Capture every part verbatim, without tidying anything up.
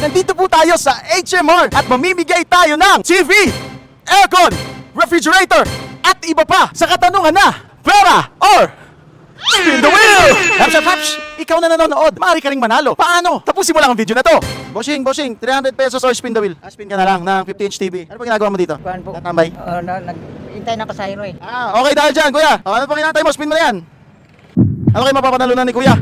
nandito po tayo sa H M R at mamimigay tayo ng T V, aircon, refrigerator, at iba pa sa katanungan na pera or spin the wheel! Haps, haps, haps! Ikaw na nanonood, maaari ka ring manalo. Paano? Tapusin mo lang ang video na to. Bossing, bossing, three hundred pesos or spin the wheel. Ah, spin ka na lang ng fifty inch T V. Ano pa ginagawa mo dito? Kuhan po. Tatambay? Oo, na, nag-intay ng pasahero eh. Ah, okay dahil dyan, kuya. Oh, ano pa kinatay mo? Spin mo na yan. Ano kayo mapapanalunan ni kuya?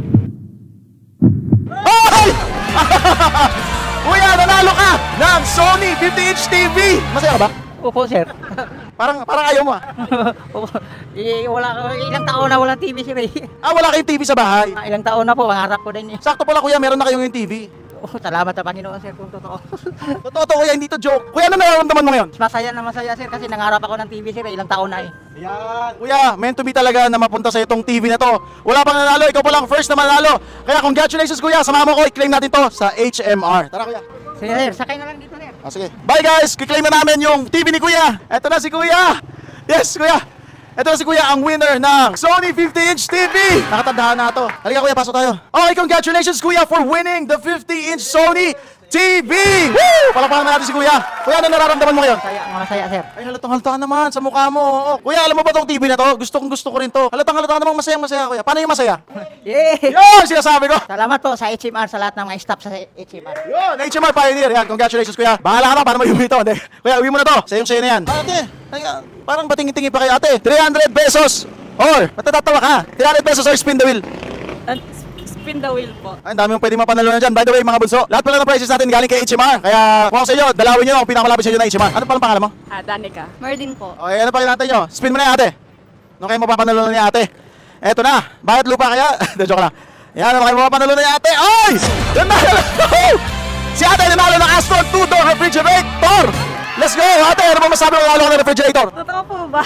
Ay! Kuya, nanalo ka ng Sony fifty inch T V. Masaya ka ba? Opo, sir. Parang, parang ayaw mo ah. Opo. I, wala, ilang taon na wala T V, sir eh. Ah, wala kayong T V sa bahay. Ah, ilang taon na po, pangarap ko din eh. Sakto pala kuya, meron na kayong yung T V. Oh, salamat sa Panginoon, sir, kung totoo. Totoo to kuya, hindi to joke. Kuya, ano nararamdaman mo ngayon? Masaya na masaya, sir, kasi nangarap ako ng T V, sir, eh. Ilang taon na eh. Ayan. Kuya, meant to be talaga na mapunta sa itong T V na to. Wala pang nanalo, ikaw pa lang first na manalo. Kaya congratulations kuya, samahan mo ko, i-claim natin to sa H M R. Tara kuya. Sige, sir, sakay na lang dito, sir. Ah, sige. Bye guys, i-claim na namin yung T V ni kuya. Eto na si kuya. Yes, kuya. Ito na si kuya, ang winner ng Sony fifty inch T V. Nakatandaan na ito. Halika kuya, pasok tayo. Okay, congratulations kuya for winning the fifty inch Sony T V. Woo! Palakpakan na natin si kuya. Kuya, ano nararamdaman mo ngayon? Masaya, masaya, sir. Ay, halatang halata naman sa mukha mo. Oo. Kuya, alam mo ba tong T V na to? Gusto kong gusto ko rin to. Halatang halata namang masayang masaya kuya. Paano yung masaya? Yeah! Yun, sinasabi ko. Salamat po sa H M R, sa lahat ng mga staff sa H M R. Yun, H M R Pioneer. Yan, congratulations kuya. Bahala ka na, paano mo yung ito? Hindi. Kuya, uwi mo na to. Sayong sayo na yan. Ate, ay, ah, parang batingin-tingin pa kayo ate. three hundred pesos. Or, matatawa ka. three hundred pesos or spin the wheel. Uh, spin the wheel po. Ay, ang dami mong pwede mapanalunan dyan. By the way, mga bunso, lahat pala ng prices natin galing kay H M R. Kaya kung ako sa inyo, dalawin nyo ang pinakamalapit sa inyo ng H M R. Ano palang pangalan mo? Ah, Danica. Merdin po. Okay, ano pa kinatay nyo? Spin mo na yan, ate. Ano kayo mapapanalunan ni ate? Eto na. Bakit lupa kaya? Joke lang. Yan, ano kayo mapapanalunan ni ate? Ay! Nanalo! Si ate nanalo ng Astron two-door refrigerator! Let's go! Ate, ano ba masabi mo nanalo ka ng refrigerator? Totoo po ba?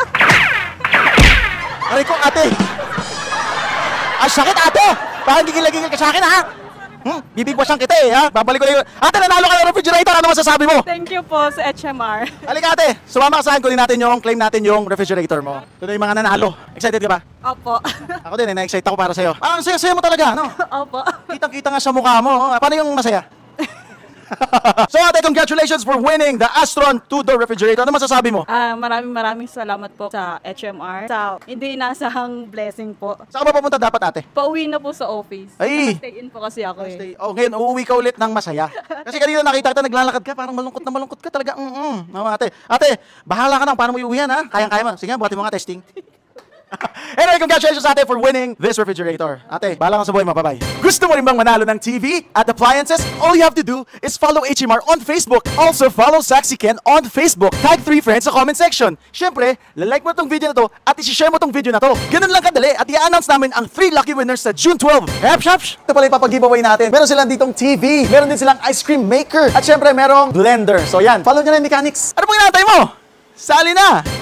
Aray ko, ate! Ay, sakit, ate! Parang gigil-gigil ka sa akin, ha? Hmm, bibigwasan kita eh, ha? Babalik ko na yun. Ate, nanalo ka ng refrigerator! Ano masasabi mo? Thank you po sa H M R. Halika, ate! Sumama ka sa akin, kunin natin yung, claim natin yung refrigerator mo. Ito na yung mga nanalo. Excited ka ba? Opo. Ako din, eh, na-excite ako para sa'yo. Parang saya-saya mo talaga, no? Opo. Kitang-kita nga sa mukha mo. oh. Paano yung masaya? So ate, congratulations for winning the Astron two-door refrigerator. Ano masasabi mo? Ah, maraming maraming salamat po sa H M R. Sa hindi inasahang blessing po. Saan ka ba papunta dapat ate? Pauwi na po sa office. Ay! Stay in po kasi ako eh. Stay. Oh, ngayon, uuwi ka ulit ng masaya. Kasi kanina nakita kita, naglalakad ka, parang malungkot na malungkot ka talaga. Mm-mm. No, ate. Ate, bahala ka na. Paano mo iuwihan, ha? Kayang-kaya mo. Sige, buhatin mo nga testing. Anyway, congratulations ate for winning this refrigerator. Ate, bahala ka sa buhay mo. Bye-bye. Gusto mo rin bang manalo ng T V at appliances? All you have to do is follow H M R on Facebook. Also, follow Saxy Ken on Facebook. Tag three friends sa comment section. Siyempre, lalike mo tong video na to at isi-share mo tong video na to. Ganun lang kadali at i-announce namin ang three lucky winners sa June twelfth. Haps, haps! Ito pala yung papag-giveaway natin. Meron silang ditong T V. Meron din silang ice cream maker. At siyempre, merong blender. So yan, follow nyo na yung mechanics. Ano pang inaantay mo? Sali na!